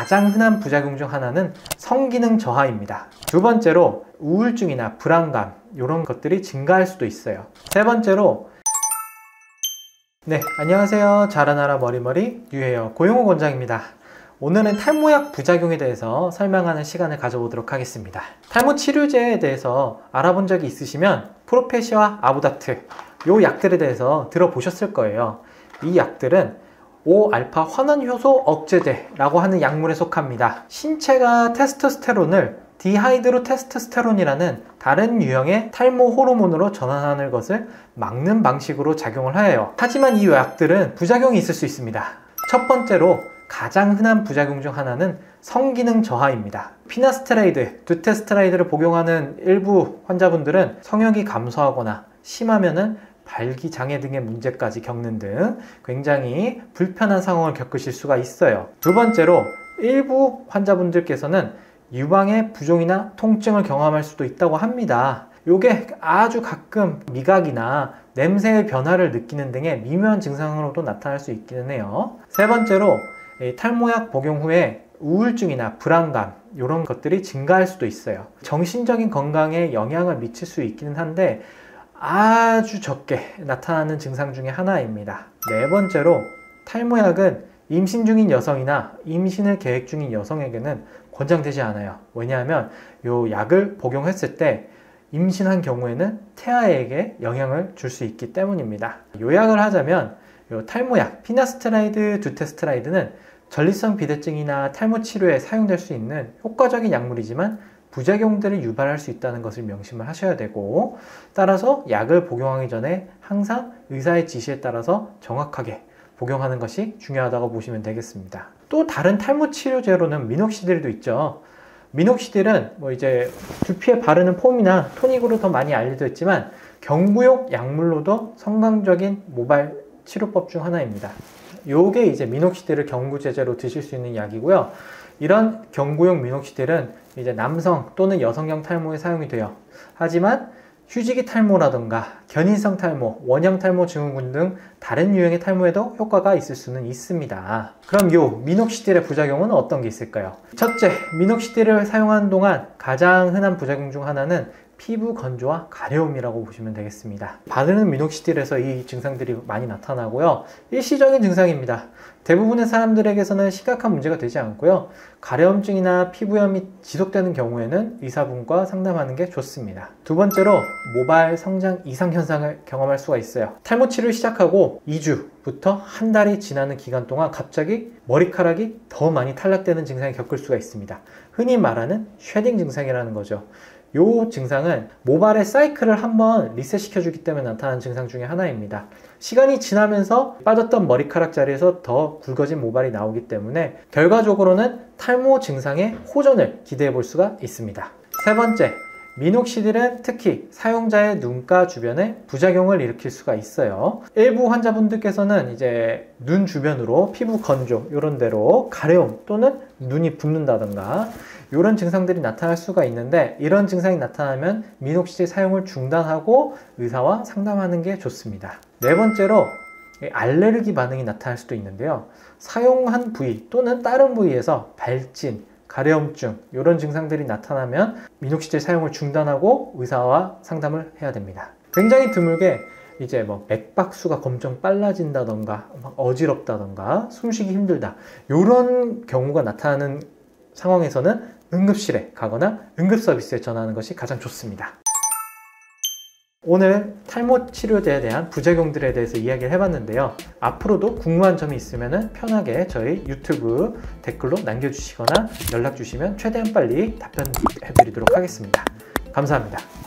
가장 흔한 부작용 중 하나는 성기능 저하입니다. 두 번째로 우울증이나 불안감 이런 것들이 증가할 수도 있어요. 세 번째로 안녕하세요. 자라나라 머리머리 뉴헤어 고용호 원장입니다. 오늘은 탈모약 부작용에 대해서 설명하는 시간을 가져보도록 하겠습니다. 탈모 치료제에 대해서 알아본 적이 있으시면 프로페시와 아보다트 이 약들에 대해서 들어보셨을 거예요. 이 약들은 5알파 환원효소 억제제라고 하는 약물에 속합니다. 신체가 테스토스테론을 디하이드로 테스토스테론이라는 다른 유형의 탈모 호르몬으로 전환하는 것을 막는 방식으로 작용을 해요. 하지만 이 약들은 부작용이 있을 수 있습니다. 첫 번째로 가장 흔한 부작용 중 하나는 성기능 저하입니다. 피나스트라이드, 두테스트라이드를 복용하는 일부 환자분들은 성욕이 감소하거나 심하면은 발기장애 등의 문제까지 겪는 등 굉장히 불편한 상황을 겪으실 수가 있어요. 두 번째로 일부 환자분들께서는 유방의 부종이나 통증을 경험할 수도 있다고 합니다. 요게 아주 가끔 미각이나 냄새의 변화를 느끼는 등의 미묘한 증상으로도 나타날 수 있기는 해요. 세 번째로 탈모약 복용 후에 우울증이나 불안감 이런 것들이 증가할 수도 있어요. 정신적인 건강에 영향을 미칠 수 있기는 한데 아주 적게 나타나는 증상 중에 하나입니다. 네 번째로 탈모약은 임신 중인 여성이나 임신을 계획 중인 여성에게는 권장되지 않아요. 왜냐하면 이 약을 복용했을 때 임신한 경우에는 태아에게 영향을 줄 수 있기 때문입니다. 요약을 하자면 이 탈모약 피나스트라이드, 두테스트라이드는 전립선 비대증이나 탈모 치료에 사용될 수 있는 효과적인 약물이지만 부작용들을 유발할 수 있다는 것을 명심을 하셔야 되고, 따라서 약을 복용하기 전에 항상 의사의 지시에 따라서 정확하게 복용하는 것이 중요하다고 보시면 되겠습니다. 또 다른 탈모 치료제로는 미녹시딜도 있죠. 미녹시딜은 이제 두피에 바르는 폼이나 토닉으로 더 많이 알려져 있지만 경구용 약물로도 성공적인 모발 치료법 중 하나입니다. 요게 이제 미녹시딜을 경구제제로 드실 수 있는 약이고요. 이런 경구용 미녹시딜은 이제 남성 또는 여성형 탈모에 사용이 돼요. 하지만 휴지기 탈모라던가 견인성 탈모, 원형 탈모 증후군 등 다른 유형의 탈모에도 효과가 있을 수는 있습니다. 그럼 요 미녹시딜의 부작용은 어떤 게 있을까요? 첫째, 미녹시딜을 사용하는 동안 가장 흔한 부작용 중 하나는 피부 건조와 가려움이라고 보시면 되겠습니다. 바르는 미녹시딜에서 이 증상들이 많이 나타나고요. 일시적인 증상입니다. 대부분의 사람들에게서는 심각한 문제가 되지 않고요. 가려움증이나 피부염이 지속되는 경우에는 의사분과 상담하는 게 좋습니다. 두 번째로 모발 성장 이상 현상을 경험할 수가 있어요. 탈모 치료를 시작하고 2주부터 한 달이 지나는 기간 동안 갑자기 머리카락이 더 많이 탈락되는 증상을 겪을 수가 있습니다. 흔히 말하는 쉐딩 증상이라는 거죠. 이 증상은 모발의 사이클을 한번 리셋시켜 주기 때문에 나타나는 증상 중에 하나입니다. 시간이 지나면서 빠졌던 머리카락 자리에서 더 굵어진 모발이 나오기 때문에 결과적으로는 탈모 증상의 호전을 기대해 볼 수가 있습니다. 세 번째, 미녹시딜은 특히 사용자의 눈가 주변에 부작용을 일으킬 수가 있어요. 일부 환자분들께서는 이제 눈 주변으로 피부 건조 이런 데로 가려움 또는 눈이 붓는다던가 이런 증상들이 나타날 수가 있는데, 이런 증상이 나타나면 미녹시딜 사용을 중단하고 의사와 상담하는 게 좋습니다. 네 번째로 알레르기 반응이 나타날 수도 있는데요. 사용한 부위 또는 다른 부위에서 발진, 가려움증 이런 증상들이 나타나면 미녹시딜 사용을 중단하고 의사와 상담을 해야 됩니다. 굉장히 드물게 이제 맥박수가 엄청 빨라진다던가 어지럽다던가 숨쉬기 힘들다 이런 경우가 나타나는 상황에서는 응급실에 가거나 응급서비스에 전화하는 것이 가장 좋습니다. 오늘 탈모 치료제에 대한 부작용들에 대해서 이야기를 해봤는데요. 앞으로도 궁금한 점이 있으면 편하게 저희 유튜브 댓글로 남겨주시거나 연락 주시면 최대한 빨리 답변해드리도록 하겠습니다. 감사합니다.